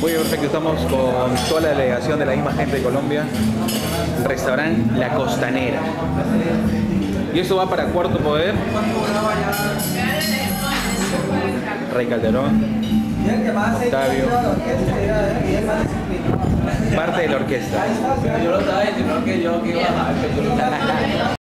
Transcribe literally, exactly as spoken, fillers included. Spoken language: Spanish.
Muy bien, perfecto. Estamos con toda la delegación de la misma gente de Colombia. Restaurante La Costanera. Y eso va para Cuarto Poder. Rey Calderón. Octavio. Parte de la orquesta. Yo lo estaba diciendo que yo que iba a